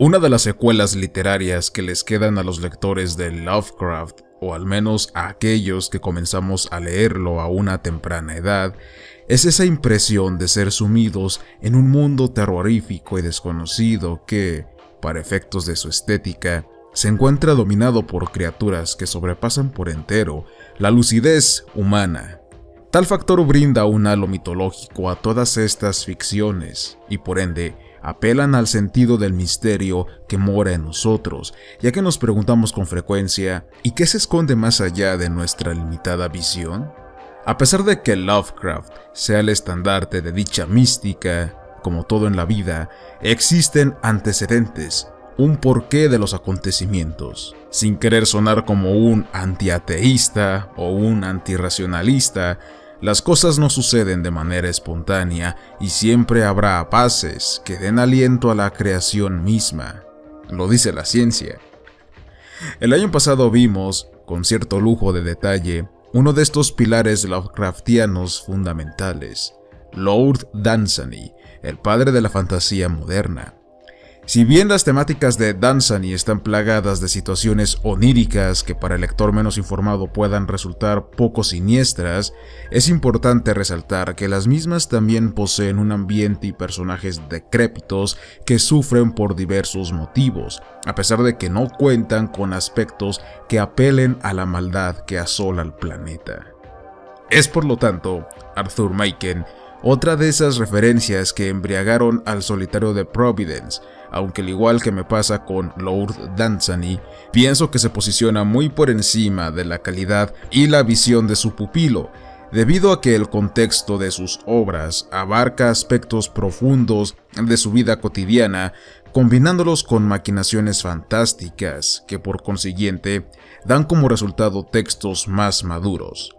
Una de las secuelas literarias que les quedan a los lectores de Lovecraft, o al menos a aquellos que comenzamos a leerlo a una temprana edad, es esa impresión de ser sumidos en un mundo terrorífico y desconocido que, para efectos de su estética, se encuentra dominado por criaturas que sobrepasan por entero la lucidez humana. Tal factor brinda un halo mitológico a todas estas ficciones y por ende apelan al sentido del misterio que mora en nosotros, ya que nos preguntamos con frecuencia ¿y qué se esconde más allá de nuestra limitada visión? A pesar de que Lovecraft sea el estandarte de dicha mística, como todo en la vida, existen antecedentes, un porqué de los acontecimientos. Sin querer sonar como un antiateísta o un antirracionalista, las cosas no suceden de manera espontánea y siempre habrá apaces que den aliento a la creación misma. Lo dice la ciencia. El año pasado vimos, con cierto lujo de detalle, uno de estos pilares Lovecraftianos fundamentales, Lord Dunsany, el padre de la fantasía moderna. Si bien las temáticas de Dunsany están plagadas de situaciones oníricas que para el lector menos informado puedan resultar poco siniestras, es importante resaltar que las mismas también poseen un ambiente y personajes decrépitos que sufren por diversos motivos, a pesar de que no cuentan con aspectos que apelen a la maldad que asola al planeta. Es por lo tanto, Arthur Machen, otra de esas referencias que embriagaron al solitario de Providence, aunque al igual que me pasa con Lord Dunsany, pienso que se posiciona muy por encima de la calidad y la visión de su pupilo, debido a que el contexto de sus obras abarca aspectos profundos de su vida cotidiana, combinándolos con maquinaciones fantásticas que por consiguiente dan como resultado textos más maduros.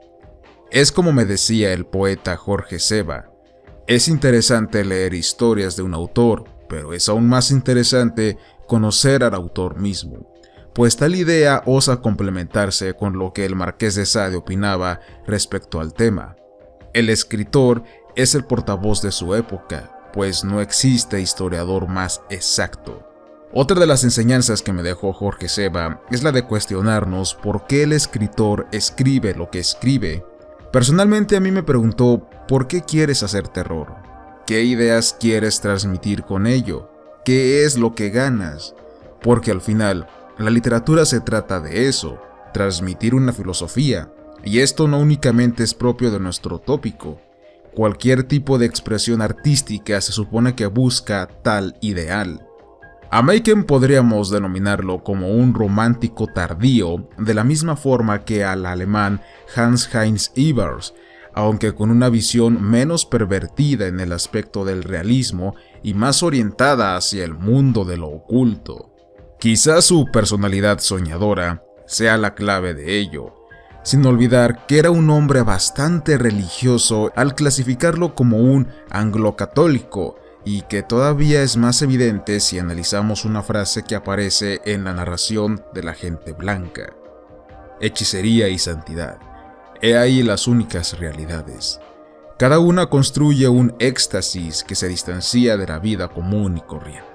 Es como me decía el poeta Jorge Seba, es interesante leer historias de un autor, pero es aún más interesante conocer al autor mismo, pues tal idea osa complementarse con lo que el Marqués de Sade opinaba respecto al tema. El escritor es el portavoz de su época, pues no existe historiador más exacto. Otra de las enseñanzas que me dejó Jorge Seba es la de cuestionarnos por qué el escritor escribe lo que escribe. Personalmente a mí me preguntó, ¿por qué quieres hacer terror? ¿Qué ideas quieres transmitir con ello? ¿Qué es lo que ganas? Porque al final, la literatura se trata de eso, transmitir una filosofía, y esto no únicamente es propio de nuestro tópico. Cualquier tipo de expresión artística se supone que busca tal ideal. A Machen podríamos denominarlo como un romántico tardío, de la misma forma que al alemán Hans Heinz Ewers, aunque con una visión menos pervertida en el aspecto del realismo y más orientada hacia el mundo de lo oculto. Quizás su personalidad soñadora sea la clave de ello, sin olvidar que era un hombre bastante religioso al clasificarlo como un anglo-católico, y que todavía es más evidente si analizamos una frase que aparece en la narración de la gente blanca. Hechicería y santidad. He ahí las únicas realidades. Cada una construye un éxtasis que se distancia de la vida común y corriente.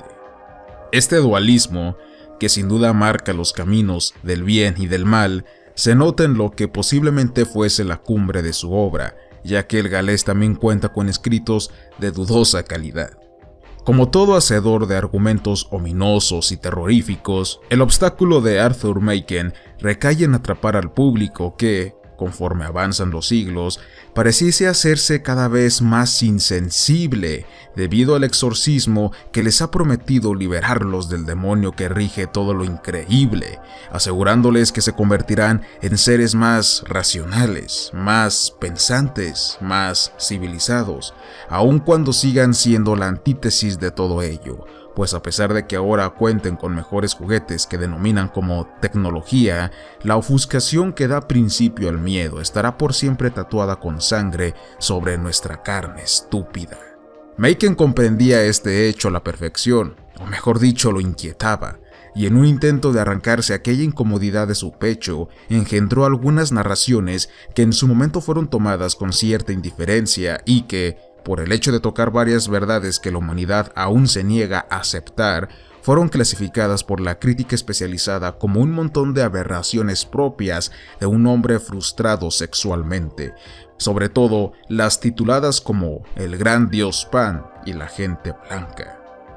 Este dualismo, que sin duda marca los caminos del bien y del mal, se nota en lo que posiblemente fuese la cumbre de su obra, ya que el galés también cuenta con escritos de dudosa calidad. Como todo hacedor de argumentos ominosos y terroríficos, el obstáculo de Arthur Machen recae en atrapar al público que, conforme avanzan los siglos, pareciese hacerse cada vez más insensible debido al exorcismo que les ha prometido liberarlos del demonio que rige todo lo increíble, asegurándoles que se convertirán en seres más racionales, más pensantes, más civilizados, aun cuando sigan siendo la antítesis de todo ello. Pues a pesar de que ahora cuenten con mejores juguetes que denominan como tecnología, la ofuscación que da principio al miedo estará por siempre tatuada con sangre sobre nuestra carne estúpida. Machen comprendía este hecho a la perfección, o mejor dicho, lo inquietaba, y en un intento de arrancarse aquella incomodidad de su pecho, engendró algunas narraciones que en su momento fueron tomadas con cierta indiferencia y que, por el hecho de tocar varias verdades que la humanidad aún se niega a aceptar, fueron clasificadas por la crítica especializada como un montón de aberraciones propias de un hombre frustrado sexualmente, sobre todo las tituladas como El Gran Dios Pan y La Gente Blanca.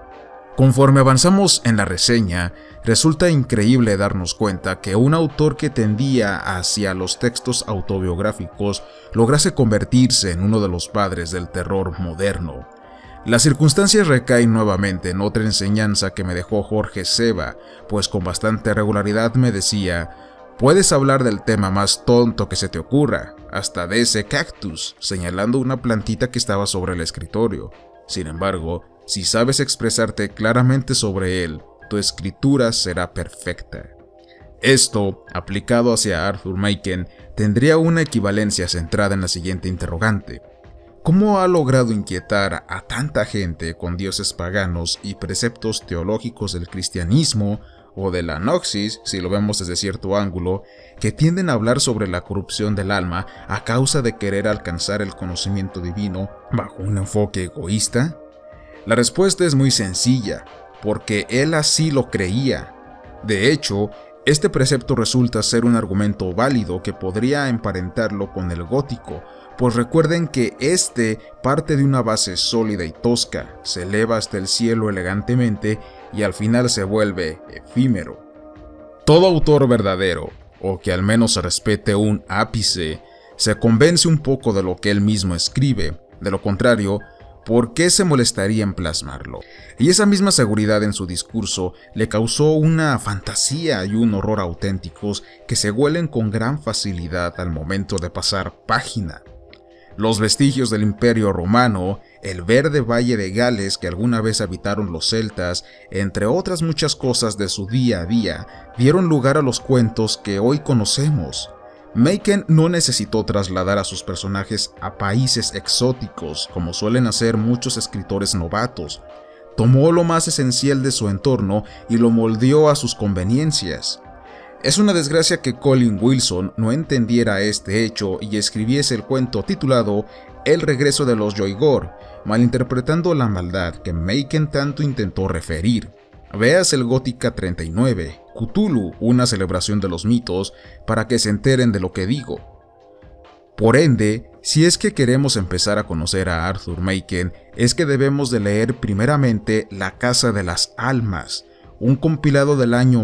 Conforme avanzamos en la reseña, resulta increíble darnos cuenta que un autor que tendía hacia los textos autobiográficos lograse convertirse en uno de los padres del terror moderno. Las circunstancias recaen nuevamente en otra enseñanza que me dejó Jorge Seba, pues con bastante regularidad me decía: puedes hablar del tema más tonto que se te ocurra, hasta de ese cactus, señalando una plantita que estaba sobre el escritorio. Sin embargo, si sabes expresarte claramente sobre él, tu escritura será perfecta. Esto, aplicado hacia Arthur Machen, tendría una equivalencia centrada en la siguiente interrogante: ¿cómo ha logrado inquietar a tanta gente con dioses paganos y preceptos teológicos del cristianismo o de la Gnosis, si lo vemos desde cierto ángulo, que tienden a hablar sobre la corrupción del alma a causa de querer alcanzar el conocimiento divino bajo un enfoque egoísta? La respuesta es muy sencilla, porque él así lo creía. De hecho, este precepto resulta ser un argumento válido que podría emparentarlo con el gótico, pues recuerden que este parte de una base sólida y tosca, se eleva hasta el cielo elegantemente y al final se vuelve efímero. Todo autor verdadero, o que al menos respete un ápice, se convence un poco de lo que él mismo escribe. De lo contrario, ¿por qué se molestaría en plasmarlo? Y esa misma seguridad en su discurso le causó una fantasía y un horror auténticos que se huelen con gran facilidad al momento de pasar página. Los vestigios del Imperio Romano, el verde valle de Gales que alguna vez habitaron los celtas, entre otras muchas cosas de su día a día, dieron lugar a los cuentos que hoy conocemos. Machen no necesitó trasladar a sus personajes a países exóticos, como suelen hacer muchos escritores novatos. Tomó lo más esencial de su entorno y lo moldeó a sus conveniencias. Es una desgracia que Colin Wilson no entendiera este hecho y escribiese el cuento titulado El regreso de los Yoigor, malinterpretando la maldad que Machen tanto intentó referir. Veas el Gótica 39, Cthulhu, una celebración de los mitos, para que se enteren de lo que digo. Por ende, si es que queremos empezar a conocer a Arthur Machen, es que debemos de leer primeramente La Casa de las Almas, un compilado del año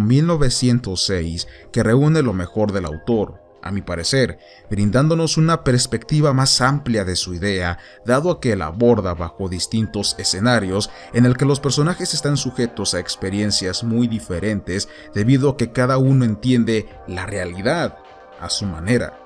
1906 que reúne lo mejor del autor, a mi parecer, brindándonos una perspectiva más amplia de su idea, dado a que la aborda bajo distintos escenarios en el que los personajes están sujetos a experiencias muy diferentes debido a que cada uno entiende la realidad a su manera.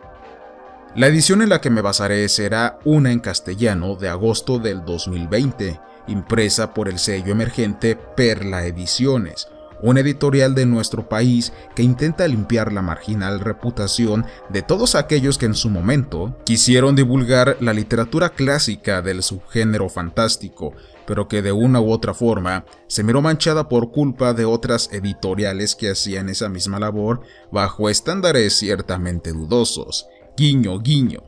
La edición en la que me basaré será una en castellano de agosto del 2020, impresa por el sello emergente Perla Ediciones, una editorial de nuestro país que intenta limpiar la marginal reputación de todos aquellos que en su momento quisieron divulgar la literatura clásica del subgénero fantástico, pero que de una u otra forma se miró manchada por culpa de otras editoriales que hacían esa misma labor bajo estándares ciertamente dudosos. Guiño, guiño.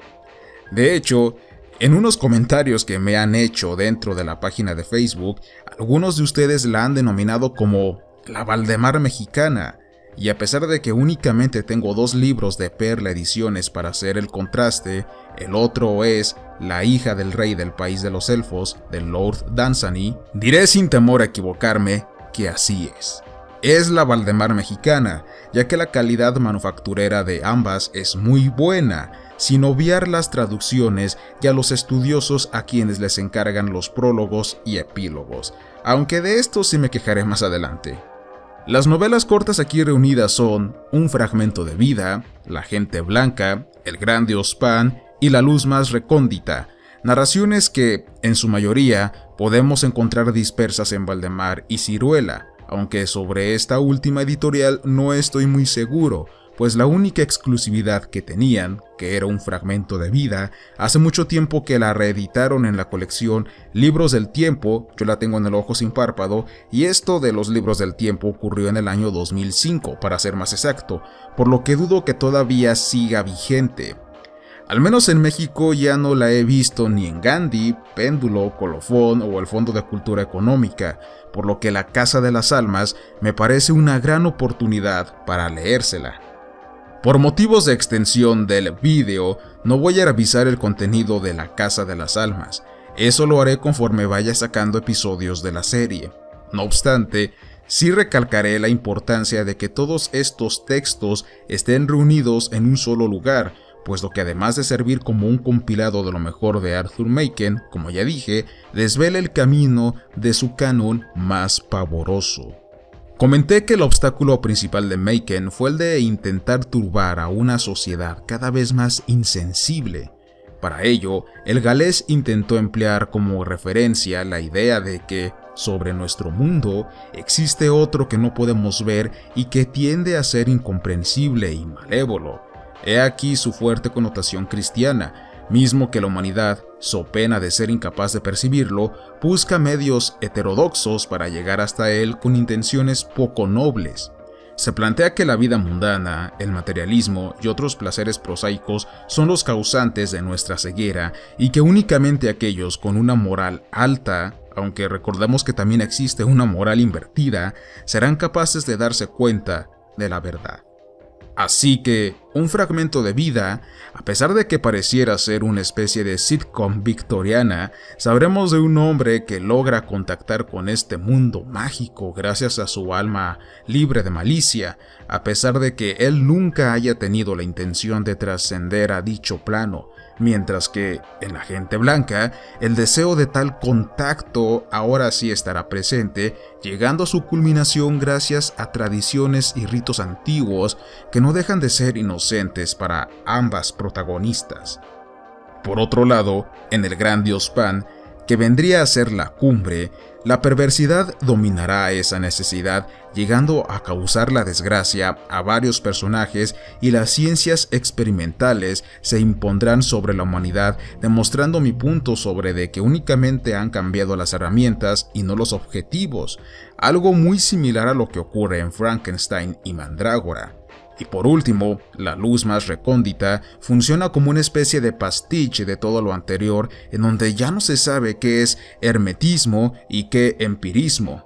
De hecho, en unos comentarios que me han hecho dentro de la página de Facebook, algunos de ustedes la han denominado como la Valdemar mexicana, y a pesar de que únicamente tengo 2 libros de Perla Ediciones para hacer el contraste, el otro es La hija del rey del país de los elfos, de Lord Dunsany, diré sin temor a equivocarme que así es. Es la Valdemar mexicana, ya que la calidad manufacturera de ambas es muy buena, sin obviar las traducciones y a los estudiosos a quienes les encargan los prólogos y epílogos, aunque de esto sí me quejaré más adelante. Las novelas cortas aquí reunidas son Un fragmento de vida, La gente blanca, El gran dios Pan y La luz más recóndita, narraciones que, en su mayoría, podemos encontrar dispersas en Valdemar y Ciruela, aunque sobre esta última editorial no estoy muy seguro, pues la única exclusividad que tenían, que era Un fragmento de vida, hace mucho tiempo que la reeditaron en la colección Libros del Tiempo, yo la tengo en el ojo sin párpado, y esto de los Libros del Tiempo ocurrió en el año 2005, para ser más exacto, por lo que dudo que todavía siga vigente. Al menos en México ya no la he visto ni en Gandhi, Péndulo, Colofón o el Fondo de Cultura Económica, por lo que La Casa de las Almas me parece una gran oportunidad para leérsela. Por motivos de extensión del vídeo, no voy a revisar el contenido de La Casa de las Almas, eso lo haré conforme vaya sacando episodios de la serie. No obstante, sí recalcaré la importancia de que todos estos textos estén reunidos en un solo lugar, puesto que además de servir como un compilado de lo mejor de Arthur Machen, como ya dije, desvela el camino de su canon más pavoroso. Comenté que el obstáculo principal de Machen fue el de intentar turbar a una sociedad cada vez más insensible. Para ello, el galés intentó emplear como referencia la idea de que, sobre nuestro mundo, existe otro que no podemos ver y que tiende a ser incomprensible y malévolo. He aquí su fuerte connotación cristiana, mismo que la humanidad, so pena de ser incapaz de percibirlo, busca medios heterodoxos para llegar hasta él con intenciones poco nobles. Se plantea que la vida mundana, el materialismo y otros placeres prosaicos son los causantes de nuestra ceguera y que únicamente aquellos con una moral alta, aunque recordemos que también existe una moral invertida, serán capaces de darse cuenta de la verdad. Así que, un fragmento de vida, a pesar de que pareciera ser una especie de sitcom victoriana, sabremos de un hombre que logra contactar con este mundo mágico gracias a su alma libre de malicia, a pesar de que él nunca haya tenido la intención de trascender a dicho plano, mientras que, en la gente blanca, el deseo de tal contacto ahora sí estará presente, llegando a su culminación gracias a tradiciones y ritos antiguos que no dejan de ser inocentes para ambas protagonistas. Por otro lado, en el gran dios Pan, que vendría a ser la cumbre, la perversidad dominará esa necesidad, llegando a causar la desgracia a varios personajes y las ciencias experimentales se impondrán sobre la humanidad, demostrando mi punto sobre de que únicamente han cambiado las herramientas y no los objetivos, algo muy similar a lo que ocurre en Frankenstein y Mandrágora. Y por último, la luz más recóndita funciona como una especie de pastiche de todo lo anterior, en donde ya no se sabe qué es hermetismo y qué empirismo.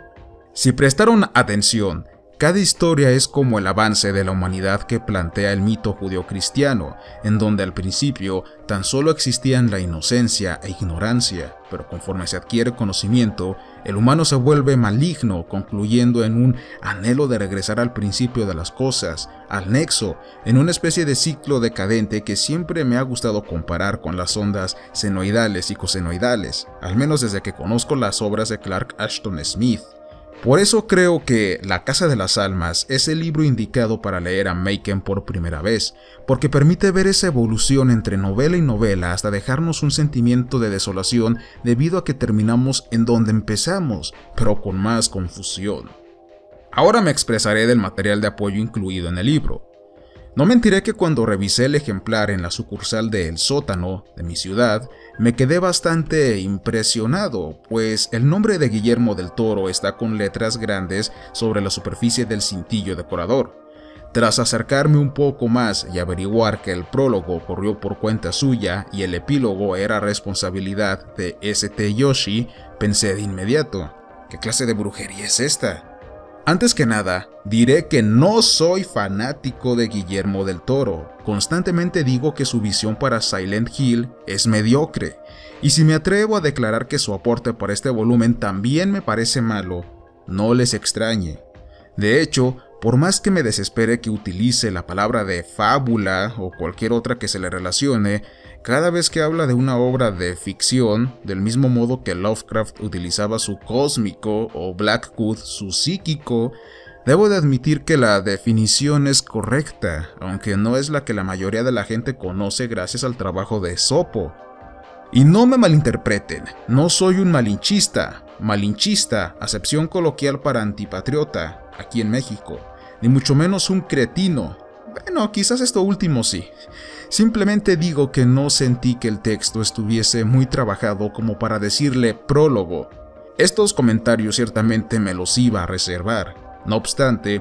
Si prestaron atención, cada historia es como el avance de la humanidad que plantea el mito judeocristiano, en donde al principio tan solo existían la inocencia e ignorancia, pero conforme se adquiere conocimiento, el humano se vuelve maligno, concluyendo en un anhelo de regresar al principio de las cosas, al nexo, en una especie de ciclo decadente que siempre me ha gustado comparar con las ondas senoidales y cosenoidales, al menos desde que conozco las obras de Clark Ashton Smith. Por eso creo que La Casa de las Almas es el libro indicado para leer a Machen por primera vez, porque permite ver esa evolución entre novela y novela hasta dejarnos un sentimiento de desolación debido a que terminamos en donde empezamos, pero con más confusión. Ahora me expresaré del material de apoyo incluido en el libro. No mentiré que cuando revisé el ejemplar en la sucursal de El Sótano, de mi ciudad, me quedé bastante impresionado, pues el nombre de Guillermo del Toro está con letras grandes sobre la superficie del cintillo decorador. Tras acercarme un poco más y averiguar que el prólogo corrió por cuenta suya y el epílogo era responsabilidad de St. Yoshi, pensé de inmediato, ¿qué clase de brujería es esta? Antes que nada, diré que no soy fanático de Guillermo del Toro. Constantemente digo que su visión para Silent Hill es mediocre, y si me atrevo a declarar que su aporte para este volumen también me parece malo, no les extrañe. De hecho, por más que me desespere que utilice la palabra de fábula o cualquier otra que se le relacione, cada vez que habla de una obra de ficción, del mismo modo que Lovecraft utilizaba su cósmico o Blackwood su psíquico, debo de admitir que la definición es correcta, aunque no es la que la mayoría de la gente conoce gracias al trabajo de Sopo. Y no me malinterpreten, no soy un malinchista, acepción coloquial para antipatriota, aquí en México, ni mucho menos un cretino. Bueno, quizás esto último sí. Simplemente digo que no sentí que el texto estuviese muy trabajado como para decirle prólogo. Estos comentarios ciertamente me los iba a reservar. No obstante,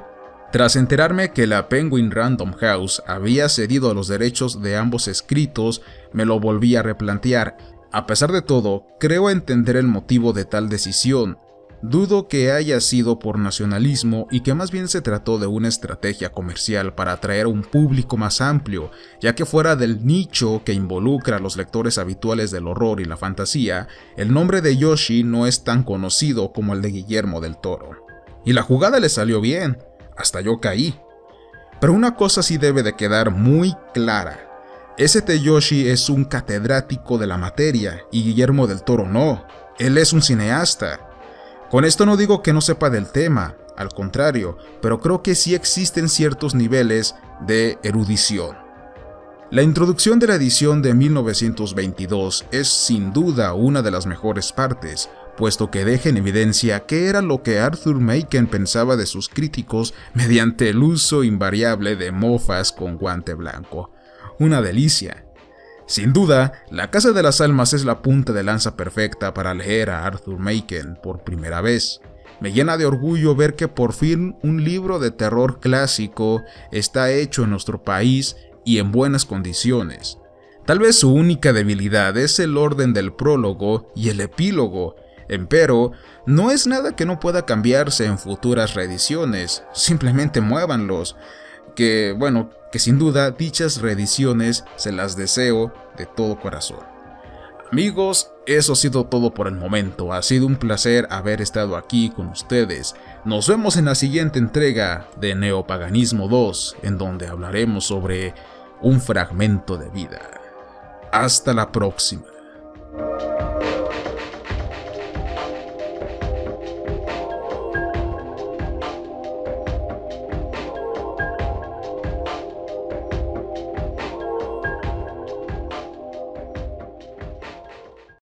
Tras enterarme que la Penguin Random House había cedido los derechos de ambos escritos, me lo volví a replantear. A pesar de todo, creo entender el motivo de tal decisión. Dudo que haya sido por nacionalismo y que más bien se trató de una estrategia comercial para atraer a un público más amplio, ya que fuera del nicho que involucra a los lectores habituales del horror y la fantasía, el nombre de Yoshi no es tan conocido como el de Guillermo del Toro. Y la jugada le salió bien. Hasta yo caí. Pero una cosa sí debe de quedar muy clara. St. Yoshi es un catedrático de la materia y Guillermo del Toro no. Él es un cineasta. Con esto no digo que no sepa del tema, al contrario, pero creo que sí existen ciertos niveles de erudición. La introducción de la edición de 1922 es sin duda una de las mejores partes, puesto que deja en evidencia qué era lo que Arthur Machen pensaba de sus críticos mediante el uso invariable de mofas con guante blanco. Una delicia. Sin duda, La Casa de las Almas es la punta de lanza perfecta para leer a Arthur Machen por primera vez. Me llena de orgullo ver que por fin un libro de terror clásico está hecho en nuestro país y en buenas condiciones. Tal vez su única debilidad es el orden del prólogo y el epílogo, empero no es nada que no pueda cambiarse en futuras reediciones, simplemente muévanlos, que sin duda dichas reediciones se las deseo de todo corazón. Amigos, eso ha sido todo por el momento, ha sido un placer haber estado aquí con ustedes. Nos vemos en la siguiente entrega de Neopaganismo 2, en donde hablaremos sobre un fragmento de vida. Hasta la próxima.